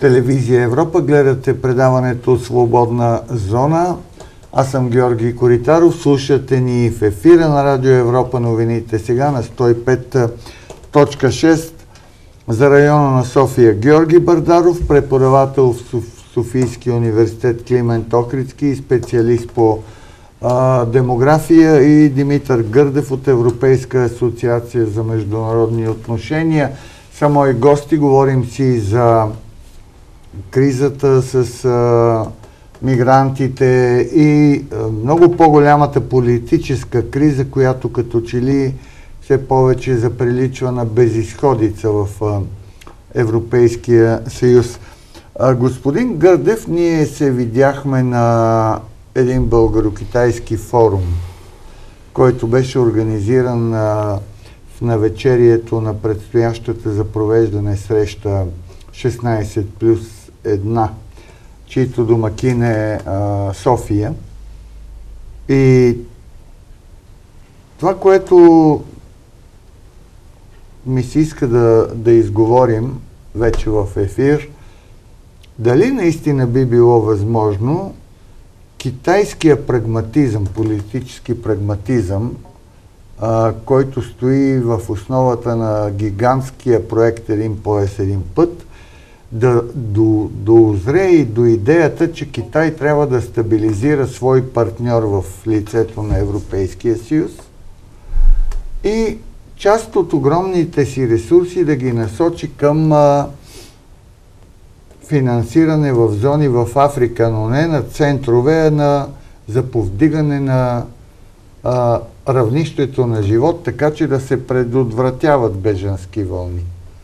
телевизия Европа. Гледате предаването Свободна зона. Аз съм Георги Коритаров. Слушате ни в ефира на Радио Европа новините сега на 105.6 за района на София. Георги Бърдаров, преподавател в Софийския университет Климент Охридски и специалист по демография, и Димитър Гърдев от Европейска асоциация за международни отношения. Са мои гости. Говорим си за кризата с мигрантите и много по-голямата политическа криза, която като че ли все повече заприличва на безизходица в Европейския съюз. Господин Гърдев, ние се видяхме на един българо-китайски форум, който беше организиран в навечерието на предстоящата за провеждане среща 16+1, чието домакин е София. И това, което ми се иска да изговорим вече в ефир, дали наистина би било възможно китайския прагматизъм, политически прагматизъм, който стои в основата на гигантския проект Един пояс, един път, да доозре и до идеята, че Китай трябва да стабилизира свой партньор в лицето на Европейския съюз и част от огромните си ресурси да ги насочи към финансиране в зони в Африка, но не на центрове, а за повдигане на равнището на живот, така че да се предотвратяват бежански вълни.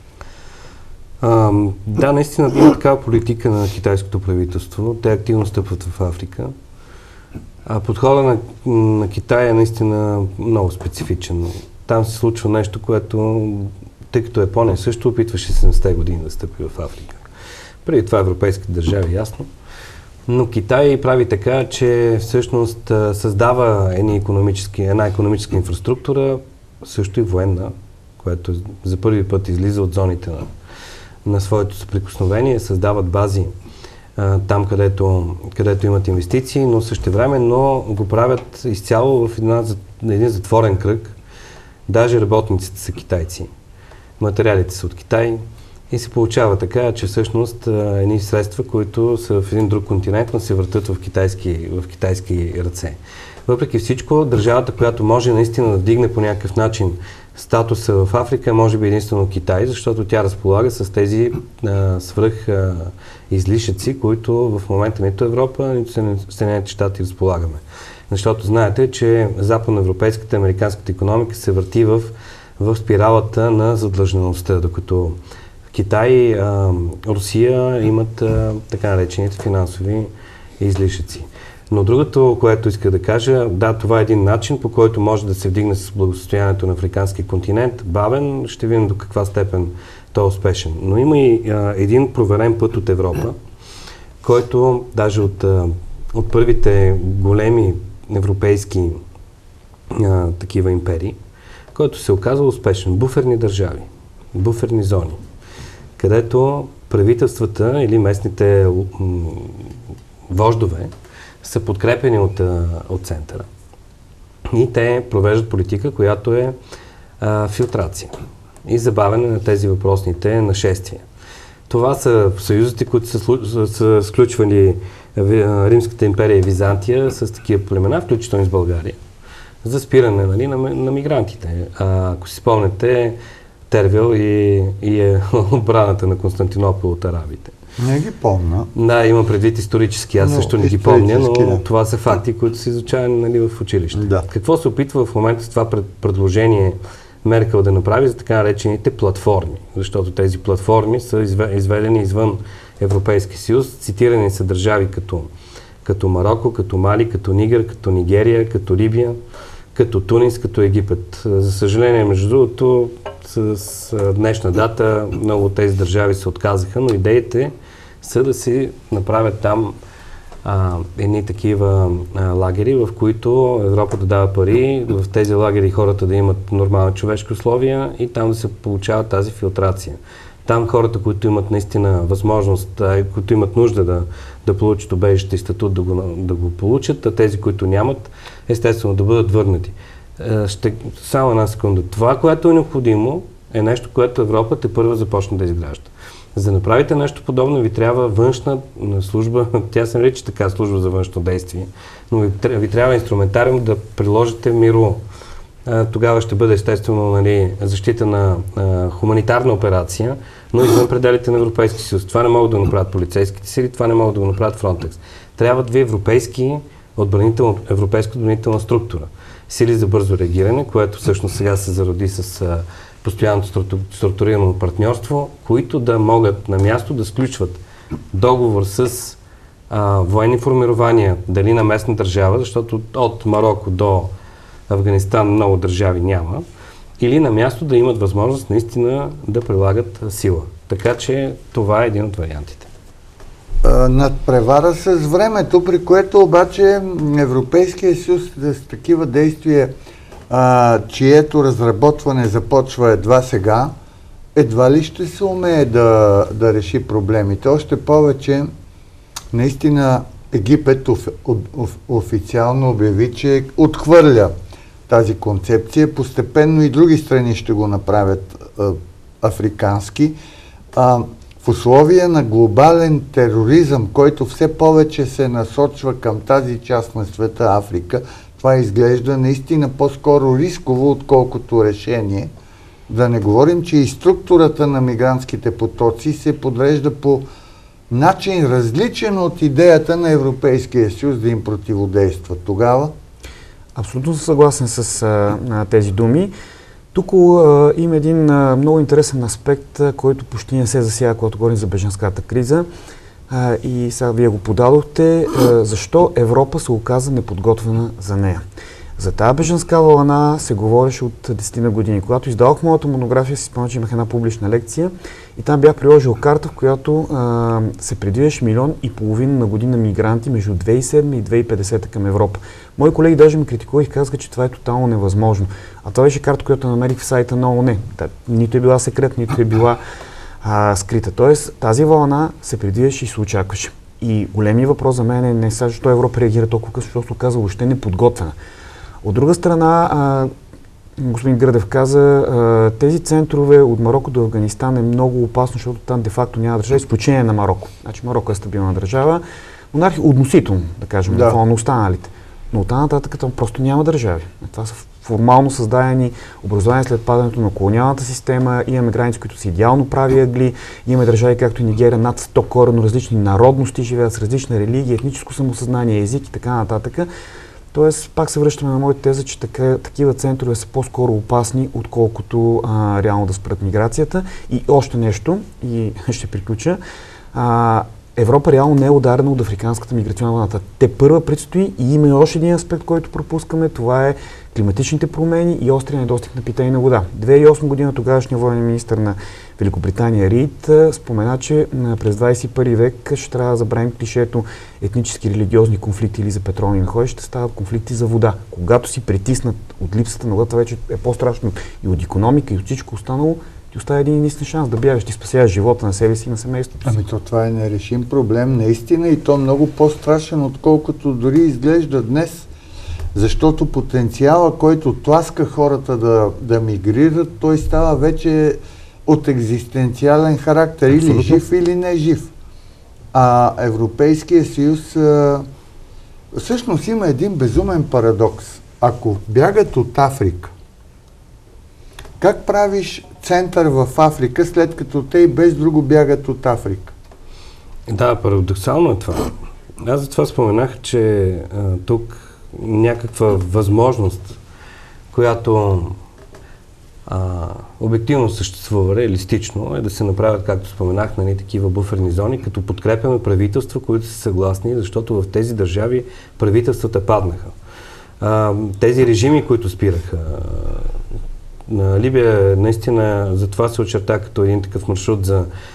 Да, наистина има такава политика на китайското правителство. Те активно стъпват в Африка. Подходът на Китай е наистина много специфичен. Там се случва нещо, което, тъй като Япония също опитваше 70-те години да стъпи в Африка. Преди това европейските държави, ясно. Но Китай прави така, че всъщност създава една икономическа инфраструктура, също и военна, която за първи път излиза от зоните на своето съприкосновение, създават бази там, където имат инвестиции, но същевременно го правят изцяло в един затворен кръг. Даже работниците са китайци. Материалите са от Китай. И се получава така, че всъщност едни средства, които са в един друг континент, но се въртат в китайски ръце. Въпреки всичко, държавата, която може наистина да вдигне по някакъв начин статуса в Африка, може би единствено Китай, защото тя разполага с тези свръх излишъци, които в момента нито Европа, нито Съединените щати разполагаме. Защото знаете, че западноевропейската, американската икономика се върти в спиралата на задлъжнялостта, докато Китай, Русия имат така наречените финансови излишъци. Но другото, което иска да кажа, да, това е един начин, по който може да се вдигне с благосъстоянието на африканския континент. Бавен, ще видим до каква степен той е успешен. Но има и един проверен път от Европа, който даже от първите големи европейски такива империи, който се оказва успешен. Буферни държави, буферни зони, където правителствата или местните вождове са подкрепени от центъра. И те провеждат политика, която е филтрация и забавяне на тези въпросните нашествия. Това са съюзите, които са сключвали Римската империя и Византия с такива племена, включително и с България, за спиране, нали, на мигрантите. Ако си спомняте, Тервел и отбраната на Константинопол от арабите. Не ги помня. Да, имам предвид исторически. Аз също не ги помня, но това са факти, които са изучавани, нали, в училище. Да. Какво се опитва в момента с това предложение Меркел да направи за така наречените платформи? Защото тези платформи са изведени извън Европейски съюз. Цитирани са държави като Мароко, като Мали, като Нигер, като Нигерия, като Либия, като Тунис, като Египет. За съжаление, между другото, с днешна дата много от тези държави се отказаха, но идеите са да си направят там едни такива лагери, в които Европа да дава пари, в тези лагери хората да имат нормални човешки условия и там да се получава тази филтрация. Там хората, които имат наистина възможност, които имат нужда да получат убежище и статут, да го получат, а тези, които нямат, естествено да бъдат върнати. Само една секунда. Това, което е необходимо, е нещо, което Европа тепърва започна да изгражда. За да направите нещо подобно, ви трябва външна служба, тя се нарича така служба за външно действие, но ви трябва инструментариум да приложите миро. Тогава ще бъде естествено защита на хуманитарна операция, но извън пределите на Европейския съюз. Това не могат да го направят полицейските сили, това не могат да го направят Фронтекс. Трябват две европейска отбранителна структура. Сили за бързо реагиране, което всъщност сега се зароди с постоянното структурирано партньорство, които да могат на място да сключват договор с военни формирования, дали на местна държава, защото от Мароко до Афганистан много държави няма, или на място да имат възможност наистина да прилагат сила. Така че това е един от вариантите. Надпревара с времето, при което обаче Европейския съюз с такива действия, чието разработване започва едва сега, едва ли ще се умее да реши проблемите. Още повече, наистина Египет официално обяви, че отхвърля тази концепция. Постепенно и други страни ще го направят африкански. В условия на глобален тероризъм, който все повече се насочва към тази част на света, Африка, това изглежда наистина по-скоро рисково, отколкото решение. Да не говорим, че и структурата на мигрантските потоци се подрежда по начин различен от идеята на Европейския съюз да им противодейства. Тогава? Абсолютно съм съгласен с тези думи. Тук има един много интересен аспект, който почти не се засяга, когато говорим за бежанската криза. И сега вие го подадохте. Защо Европа се оказа неподготвена за нея? За тази бежанска вълна се говореше от 10 на години. Когато издавах моята монография, си спомням, че имах една публична лекция и там бях приложил карта, в която се предвиждаше 1,5 милиона на година мигранти между 2007 и 2050 към Европа. Мои колеги даже ме критикуваха и казаха, че това е тотално невъзможно. А това беше карта, която намерих в сайта на ООН. Нито е била секретна, нито е била скрита. Тоест тази вълна се предвиждаше и се очакваше. И големият въпрос за мен е не сега, защо Европа реагира толкова късно, защото се оказа въобще неподготвена. От друга страна, господин Гръдев каза, тези центрове от Мароко до Афганистан е много опасно, защото там де-факто няма държава, изключение на Мароко. Значи Мароко е стабилна държава, монархия относително, да кажем, на фона на останалите. Но оттам нататък там просто няма държави. Това са формално създадени образования след падането на колониалната система, имаме граници, които са идеално прави ъгли, имаме държави, както и Нигерия, над 100 коренно различни народности живеят с различна религия, етническо самосъзнание, език и така нататък. Тоест, пак се връщаме на моята теза, че такива центрове са по-скоро опасни, отколкото реално да спрат миграцията. И още нещо, и ще приключа. Европа реално не е ударена от африканската миграционна вълната. Те първа предстои и има и още един аспект, който пропускаме. Това е климатичните промени и острия недостиг на питейна вода. 2008 година тогавашният военен министър на Великобритания Рид спомена, че през 21 век ще трябва да забравим клишето етнически религиозни конфликти или за петролни находища, ще стават конфликти за вода. Когато си притиснат от липсата на водата, вече е по-страшно и от икономика, и от всичко останало, ти оставя един единствен шанс да бягаш, ти спасяваш живота на себе си и на семейството си. Това е нерешим проблем, наистина, и то много по-страшен, отколкото дори изглежда днес, защото потенциала, който тласка хората да мигрират, той става вече от екзистенциален характер, или жив, или не жив. А Европейския съюз всъщност има един безумен парадокс. Ако бягат от Африка, как правиш център в Африка, след като те и без друго бягат от Африка? Да, парадоксално е това. Аз за това споменах, че тук някаква възможност, която обективно съществува реалистично, е да се направят, както споменах, такива буферни зони, като подкрепяме правителства, които са съгласни, защото в тези държави правителствата паднаха. Тези режими, които спираха на Либия, наистина за това се очерта като един такъв маршрут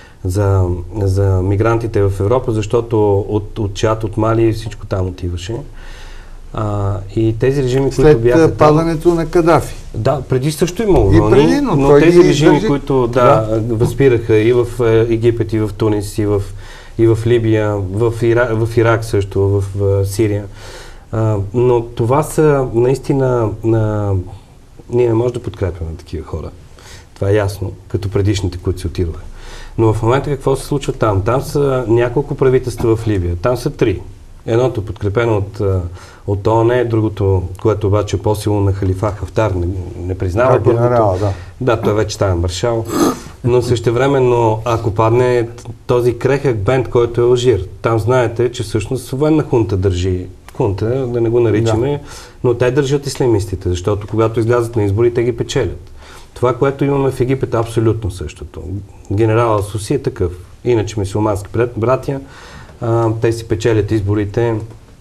за мигрантите в Европа, защото от Чад, от Мали всичко там отиваше. И тези режими, които бяха след падането на Кадафи. Да, преди също имало И вълни, преди, но тези режими, които възпираха и в Египет, и в Тунис, и в Либия, в Ирак също, в Сирия. Но това са наистина... Ние не можем да подкрепяме такива хора. Това е ясно, като предишните, които се отидоха. Но в момента какво се случва там? Там са няколко правителства в Либия. Там са 3. Едното подкрепено от ООН, другото, което обаче е по-силно на халифа Хафтар, не признава генерал, да, той вече става маршал. Но същевременно, ако падне този крехък бенд, който е Алжир, там знаете, че всъщност военна хунта държи. Хунта, да не го наричаме, но те държат ислямистите, защото когато излязат на избори, те ги печелят. Това, което имаме в Египет, е абсолютно същото. Генерал Асуси е такъв. Иначе мюсюлмански братя, те си печелят изборите,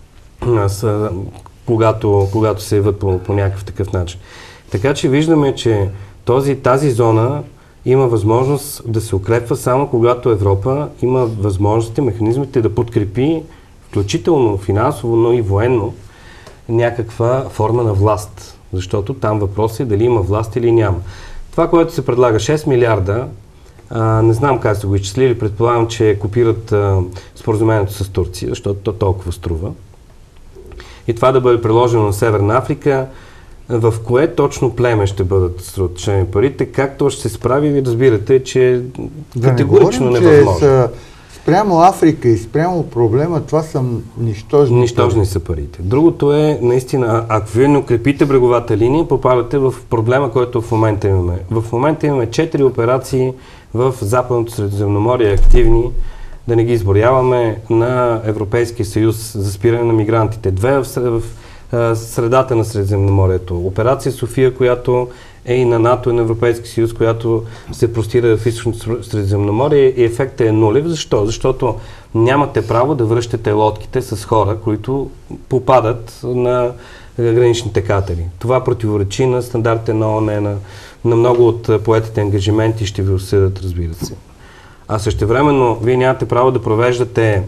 когато се яват по някакъв такъв начин. Така че виждаме, че тази зона има възможност да се укрепва само когато Европа има възможности, механизмите да подкрепи, включително финансово, но и военно, някаква форма на власт. Защото там въпрос е дали има власт или няма. Това, което се предлага 6 милиарда, не знам как са го изчислили, предполагам, че копират споразумението с Турция, защото то толкова струва. И това да бъде приложено на Северна Африка, в кое точно племе ще бъдат съсредоточени парите, как то ще се справи, ви разбирате, че категорично невъзможно. Спрямо Африка и спрямо проблема, това са нищожни. Нищожни са парите. Другото е, наистина, ако вие не укрепите бреговата линия, попадате в проблема, който в момента имаме. В момента имаме 4 операции в Западното Средиземноморие, активни, да не ги изброяваме, на Европейския съюз за спиране на мигрантите. 2 в средата на Средиземноморието. Операция София, която е и на НАТО и на Европейския съюз, която се простира в Източното Средиземноморие, и ефектът е нулев. Защо? Защото нямате право да връщате лодките с хора, които попадат на граничните катери. Това противоречи на стандартите на ООН, на много от поетите ангажименти, ще ви осъдят, разбира се. А същевременно вие нямате право да провеждате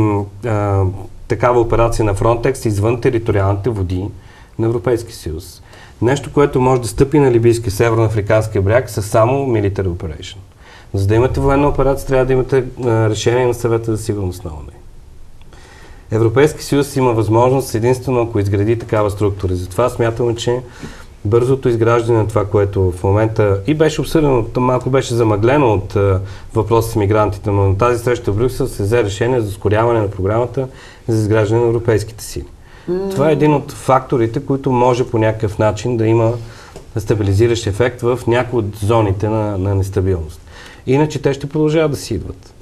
такава операция на Frontex извън териториалните води на Европейския съюз. Нещо, което може да стъпи на либийския северноафриканския бряг, са само military operation. За да имате военна операция, трябва да имате решение на Съвета за сигурност на ООН. Европейския съюз има възможност единствено, ако изгради такава структура. Затова смятаме, че бързото изграждане на това, което в момента и беше обсъдено, малко беше замъглено от въпроса с мигрантите, но на тази среща в Брюксел се взе решение за ускоряване на програмата за изграждане на европейските сили. Това е един от факторите, които може по някакъв начин да има стабилизиращ ефект в някои от зоните на нестабилност. Иначе те ще продължават да си идват.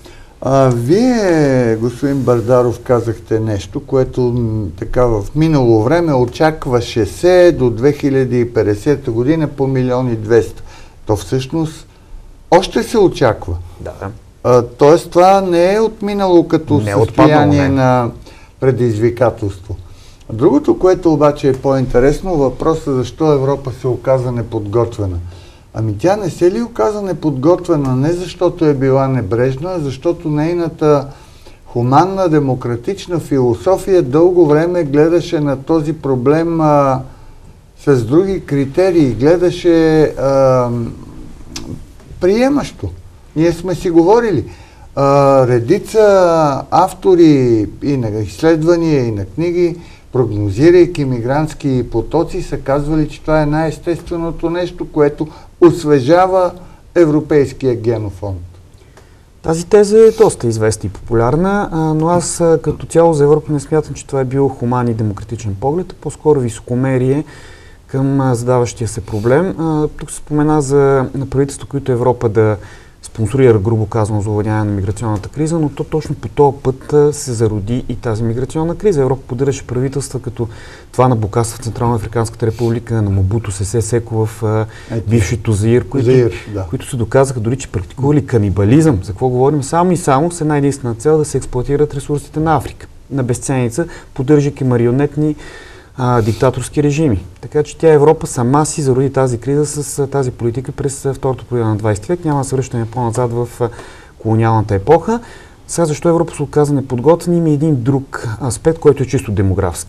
Вие, господин Бардаров, казахте нещо, което така в минало време очакваше се до 2050 година по 1,2 милиона. То всъщност още се очаква. Да. Тоест това не е отминало като състояние на предизвикателство. Другото, което обаче е по-интересно, въпросът защо Европа се оказа неподготвена. Ами тя не се ли оказа неподготвена не защото е била небрежна, а защото нейната хуманна, демократична философия дълго време гледаше на този проблем с други критерии, гледаше приемащо. Ние сме си говорили. Редица автори и на изследвания, и на книги, прогнозирайки мигрантски потоци, са казвали, че това е най-естественото нещо, което освежава европейския генофонд. Тази теза е доста известна и популярна, но аз като цяло за Европа не смятам, че това е бил хуман и демократичен поглед, а по-скоро високомерие към задаващия се проблем. Тук се спомена за правителство, които Европа да спонсорира, грубо казано, за овладяване на миграционната криза, но то точно по този път се зароди и тази миграционна криза. Европа поддържаше правителства като това на Бокаса в Централна Африканската република, на Мобуто Сесе Секо в бившето Заир, които се доказаха дори, че практикували канибализъм. За какво говорим? Само и само с една единствена цел да се експлоатират ресурсите на Африка. На безценица, поддържайки марионетни диктаторски режими. Така че тя Европа сама си зароди тази криза с тази политика през втората половина на 20 век. Няма да се връщаме по-назад в колониалната епоха. Сега защо Европа се оказа неподготвена? Има един друг аспект, който е чисто демографски.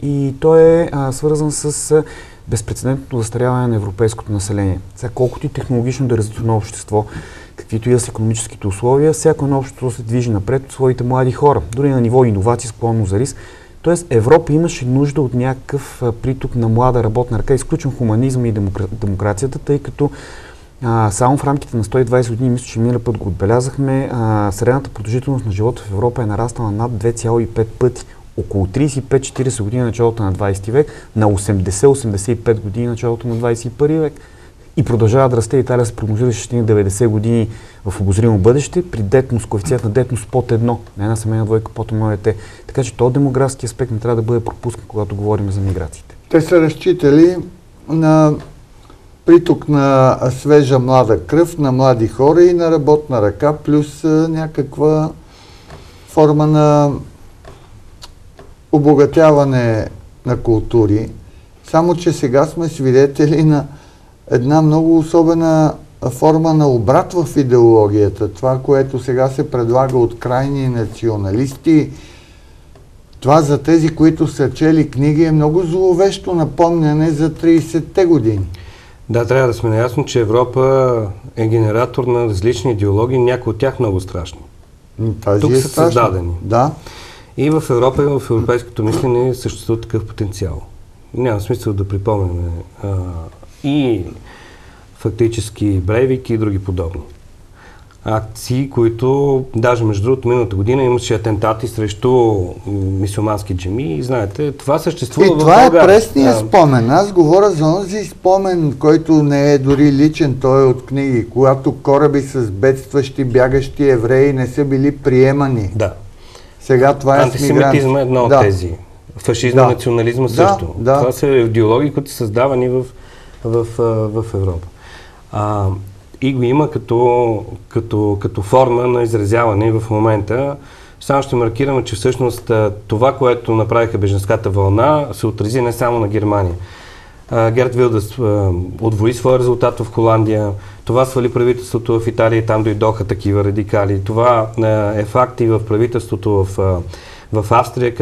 и той е свързан с безпрецедентното застаряване на европейското население. Сега, колкото и технологично да е развито общество, каквито и да са икономическите условия, всяко едно общество се движи напред от своите млади хора, дори на ниво иновации, склонно за риск. Тоест Европа имаше нужда от някакъв приток на млада работна ръка, изключвам хуманизма и демокрацията, тъй като само в рамките на 120 години, мисля, че миналия път го отбелязахме, средната продължителност на живота в Европа е нараснала над 2,5 пъти. Около 35-40 години началото на 20 век, на 80-85 години началото на 21 век. И продължава да расте. Италия се прогнозира, ще стигне 90 години в обозримо бъдеще, при детност, коефициент на детност под 1, на една семейна двойка под 1 дете. Така че този демографски аспект не трябва да бъде пропускан, когато говорим за миграциите. Те са разчитали на приток на свежа млада кръв, на млади хора и на работна ръка, плюс някаква форма на обогатяване на култури. Само че сега сме свидетели на една много особена форма на обрат в идеологията. Това, което сега се предлага от крайни националисти, това за тези, които са чели книги, е много зловещо напомняне за 30-те години. Да, трябва да сме наясно, че Европа е генератор на различни идеологии, някои от тях много страшни. Тук са създадени. Да. И в Европа, и в европейското мислене съществува такъв потенциал. Няма смисъл да припомняме и фактически Брейвик и други подобни акции, които даже между другото миналата година имаше атентати срещу мюсюлмански джами и знаете, това съществува в България. И това е пресния спомен. Аз говоря за онзи спомен, който не е дори личен, той е от книги, когато кораби с бедстващи, бягащи евреи не са били приемани. Да. Сега това е антисемитизъм е едно от тези. Фашизма, национализма също. Това са идеологии, които са създавани в Европа. И го има като форма на изразяване в момента. Само ще маркираме, че всъщност това, което направиха бежанската вълна, се отрази не само на Германия. Герт Вилдерс отвои своя резултат в Холандия, това свали правителството в Италия и там дойдоха такива радикали. Това е факт и в правителството в Австрия,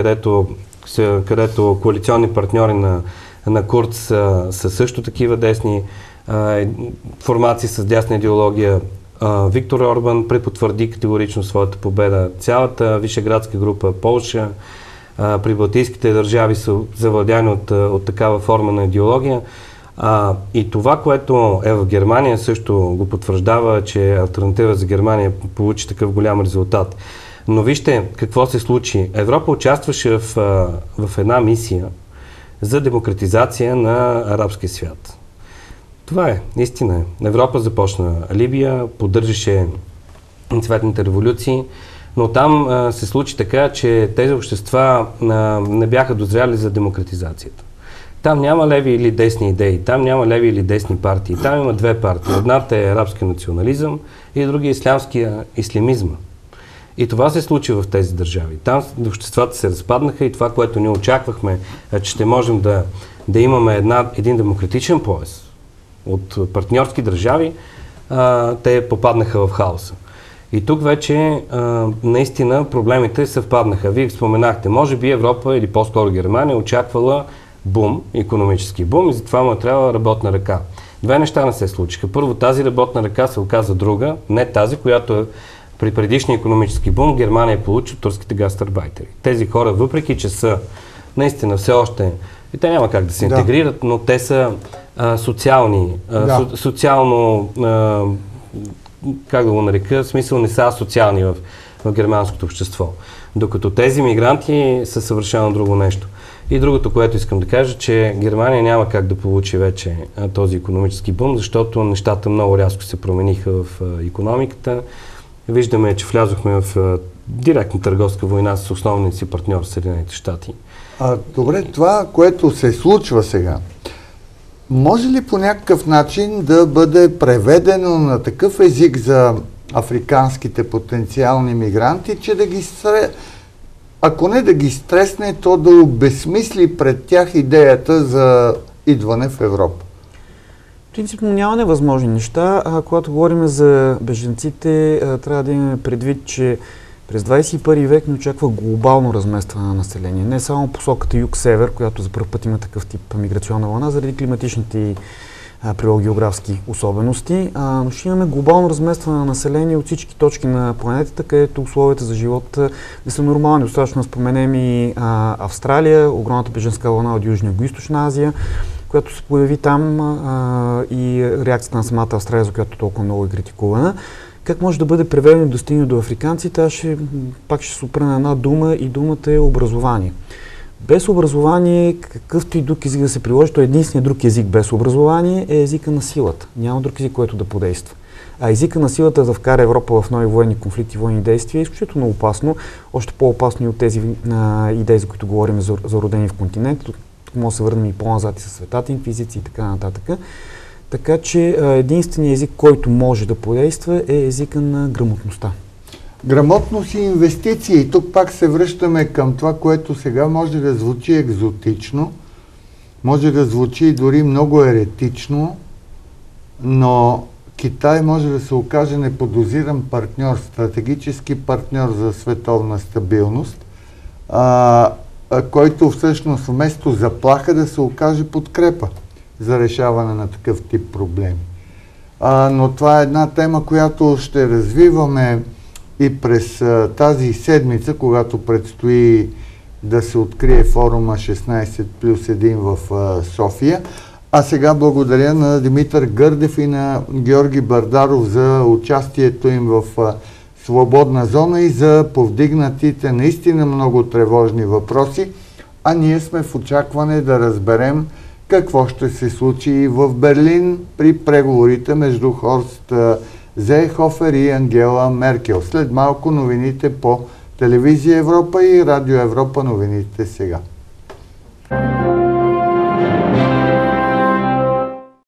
където коалиционни партньори на Курц са също такива десни формации с дясна идеология. Виктор Орбан препотвърди категорично своята победа. Цялата вишеградска група, Полша, при балтийските държави са завладяни от такава форма на идеология. И това, което е в Германия, също го потвърждава, че алтернатива за Германия получи такъв голям резултат. Но вижте какво се случи. Европа участваше в една мисия за демократизация на арабския свят. Това е, истина е. Европа започна Либия, поддържаше цветните революции, но там се случи така, че тези общества не бяха дозряли за демократизацията. Там няма леви или десни идеи, там няма леви или десни партии. Там има две партии. Едната е арабския национализъм и другия ислямския ислямизма. И това се случи в тези държави. Там обществата се разпаднаха и това, което ние очаквахме, че ще можем да имаме един демократичен пояс от партньорски държави, те попаднаха в хаоса. И тук вече наистина проблемите съвпаднаха. Вие споменахте, може би Европа или по-скоро Германия очаквала бум, икономически бум и затова му трябва работна ръка. Две неща не се случиха. Първо, тази работна ръка се оказа друга, не тази, която при предишния икономически бум Германия получи от турските гастарбайтери. Тези хора, въпреки че са наистина все още, и те няма как да се интегрират, но те са социално, как да го нарека, в смисъл не са социални в германското общество. Докато тези мигранти са съвършено друго нещо. И другото, което искам да кажа, че Германия няма как да получи вече този икономически бум, защото нещата много рязко се промениха в икономиката. Виждаме, че влязохме в директна търговска война с основния си партньор Съединените щати. Добре, това, което се случва сега, може ли по някакъв начин да бъде преведено на такъв език за африканските потенциални мигранти, че да ги ако не да ги стресне, то да обезсмисли пред тях идеята за идване в Европа? Принципно няма невъзможни неща. Когато говорим за бежанците, трябва да имаме предвид, че През 21 век ни очаква глобално разместване на население. Не само посоката юг-север, която за първ път има такъв тип миграционна вълна, заради климатичните природогеографски особености, но ще имаме глобално разместване на население от всички точки на планетата, където условията за живот не са нормални. Достатъчно споменем и Австралия, огромната бежанска вълна от Южна и Югоизточна Азия, която се появи там, и реакцията на самата Австралия, за която толкова много е критикувана. Как може да бъде преведено и достигнато до африканците? Аз пак ще се опра на една дума, и думата е образование. Без образование, какъвто и друг език да се приложи, то единственият друг език без образование е езика на силата. Няма друг език, който да подейства. А езика на силата да вкара Европа в нови военни конфликти, военни действия е изключително опасно. Още по-опасно и от тези идеи, за които говорим, за родени в континент. Тук може да се върнем и по-назад и със Светата инквизиция и така нататък. Така че единственият език, който може да подейства, е езика на грамотността. Грамотност и инвестиции. И тук пак се връщаме към това, което сега може да звучи екзотично, може да звучи дори много еретично, но Китай може да се окаже неподозиран партньор, стратегически партньор за световна стабилност, който всъщност вместо заплаха да се окаже подкрепа за решаване на такъв тип проблеми. Но това е една тема, която ще развиваме и през тази седмица, когато предстои да се открие форума 16+1 в София. А сега благодаря на Димитър Гърдев и на Георги Бардаров за участието им в Свободна зона и за повдигнатите наистина много тревожни въпроси. А ние сме в очакване да разберем какво ще се случи в Берлин при преговорите между Хорст Зейхофер и Ангела Меркел. След малко новините по Телевизия Европа и Радио Европа, новините сега.